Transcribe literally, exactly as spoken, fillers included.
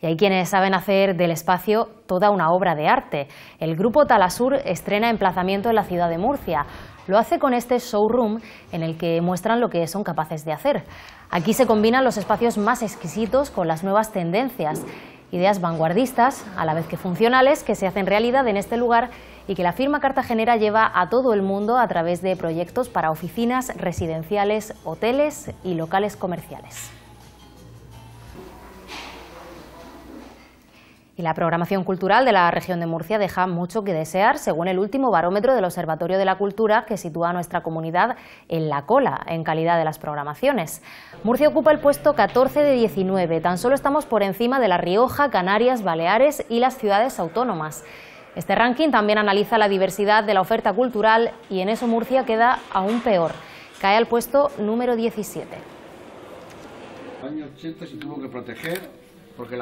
Y hay quienes saben hacer del espacio toda una obra de arte. El grupo Talasur estrena emplazamiento en la ciudad de Murcia. Lo hace con este showroom en el que muestran lo que son capaces de hacer. Aquí se combinan los espacios más exquisitos con las nuevas tendencias, ideas vanguardistas, a la vez que funcionales, que se hacen realidad en este lugar y que la firma cartagenera lleva a todo el mundo a través de proyectos para oficinas, residenciales, hoteles y locales comerciales. Y la programación cultural de la región de Murcia deja mucho que desear, según el último barómetro del Observatorio de la Cultura, que sitúa a nuestra comunidad en la cola en calidad de las programaciones. Murcia ocupa el puesto catorce de diecinueve, tan solo estamos por encima de La Rioja, Canarias, Baleares y las ciudades autónomas. Este ranking también analiza la diversidad de la oferta cultural y en eso Murcia queda aún peor, cae al puesto número diecisiete. En el año ochenta se tuvo que proteger